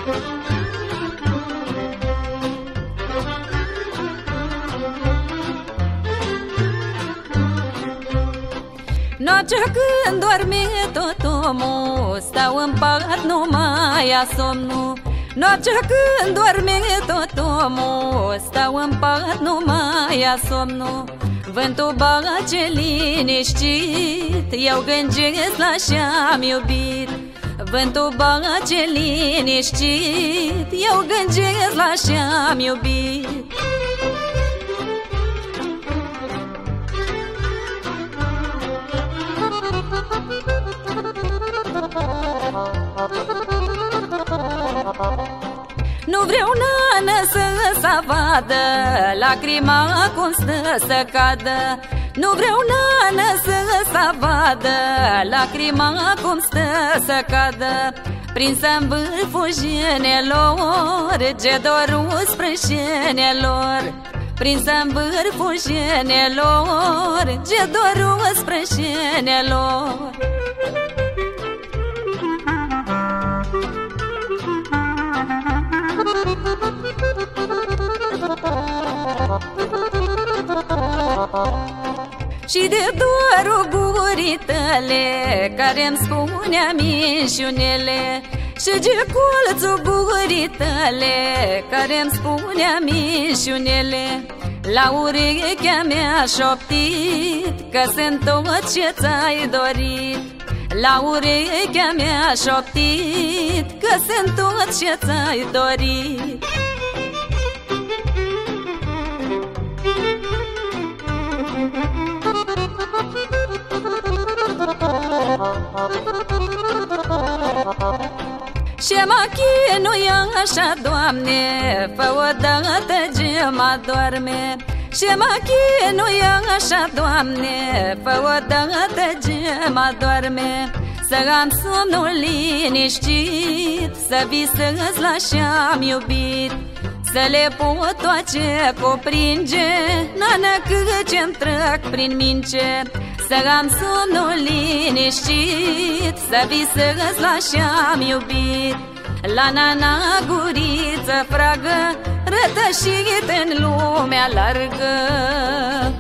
Noaptea când doarme tot omul, stau în pat, nu mai ia somnul. Noaptea când doarme tot omul, stau în pat, nu mai ia somnul. Vântul bage liniștit, eu gândesc la ce-am iubit. Vântul bage liniștit, eu gândesc la ce-am iubit. Nu vreau, nană, să vadă lacrima cum stă să cadă. Nu vreau, nană, să vadă lacrima cum stă să cadă. Prinsă-n vârful jenelor, ce dorul sprânșenelor. Prinsă-n vârful jenelor, ce dorul sprânșenelor. Și de dorul gurii tale, care-mi spunea minciunele. Și de colțul gurii tale, care-mi spunea minciunele. La urechea mea șoptit, că sunt tot ce ți-ai dorit. La urechea mea șoptit, că sunt tot ce ți-ai dorit. Și mă chinuie așa, Doamne, fă odată ce mă doarme. Și mă chinuie așa, Doamne, fă odată ce mă doarme. Să am somnul liniștit, să visez la ce-am iubit. Să le pot tot ce cupringe, nană, cât ce-mi trec prin mince. Să am somnul liniștit, să visez la ce-am iubit. La nana guriță fragă, rătășit în lumea largă.